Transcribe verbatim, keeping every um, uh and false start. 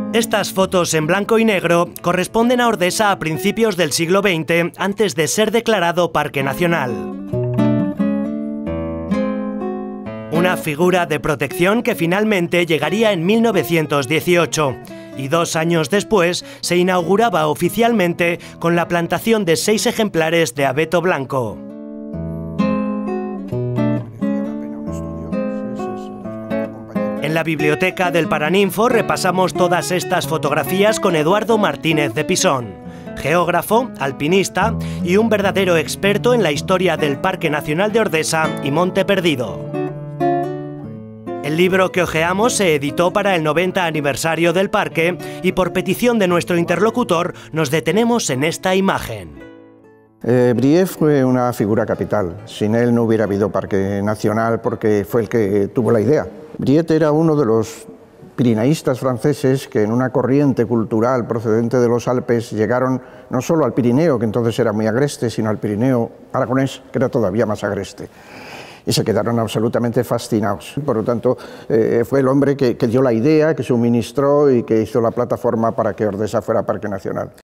Estas fotos en blanco y negro corresponden a Ordesa a principios del siglo veinte, antes de ser declarado Parque Nacional. Una figura de protección que finalmente llegaría en mil novecientos dieciocho. Y dos años después se inauguraba oficialmente con la plantación de seis ejemplares de abeto blanco. En la biblioteca del Paraninfo repasamos todas estas fotografías con Eduardo Martínez de Pisón, geógrafo, alpinista y un verdadero experto en la historia del Parque Nacional de Ordesa y Monte Perdido. El libro que hojeamos se editó para el noventa aniversario del parque y por petición de nuestro interlocutor nos detenemos en esta imagen. Eh, Brie fue una figura capital. Sin él no hubiera habido Parque Nacional porque fue el que tuvo la idea. Brie era uno de los pirineístas franceses que en una corriente cultural procedente de los Alpes llegaron no solo al Pirineo, que entonces era muy agreste, sino al Pirineo aragonés, que era todavía más agreste. Y se quedaron absolutamente fascinados. Por lo tanto, eh, fue el hombre que, que dio la idea, que suministró y que hizo la plataforma para que Ordesa fuera Parque Nacional.